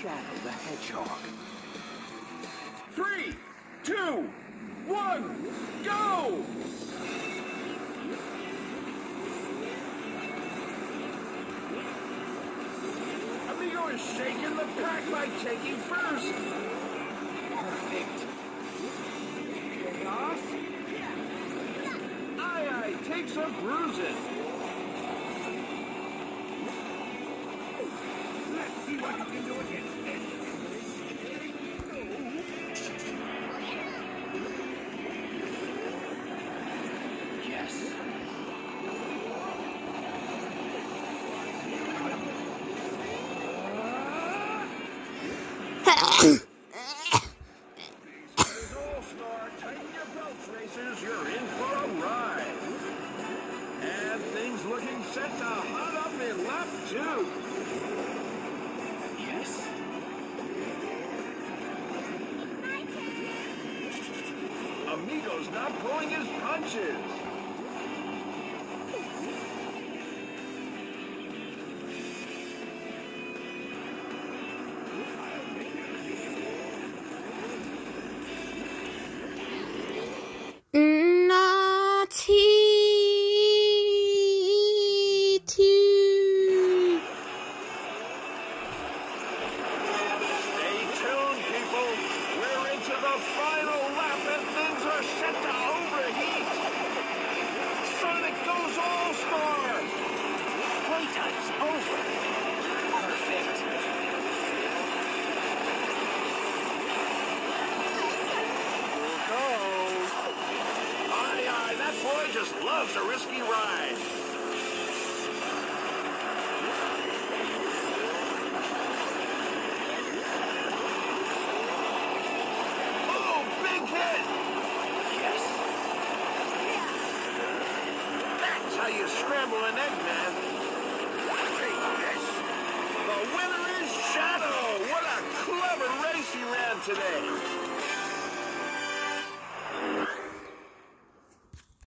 Shadow the Hedgehog. 3, 2, 1, go! Amigo is shaking the pack by taking first. Perfect. Chaos. Aye takes a bruising. Let's see what you can do against this. Yes. All-Star, tighten your belts, racers. You're in for a ride. And things looking set to hot up in lap 2. Yes. Amigo's not pulling his punches. Naughty two. Stay tuned, people. We're into the final lap and things are set to overheat. Sonic goes all-star. Playtime's over. Perfect. Aye, that boy just loves a risky ride. Oh, big hit! Yes. That's how you scramble an egg, man. Take this. The winner is Shadow. What a clever race he ran today.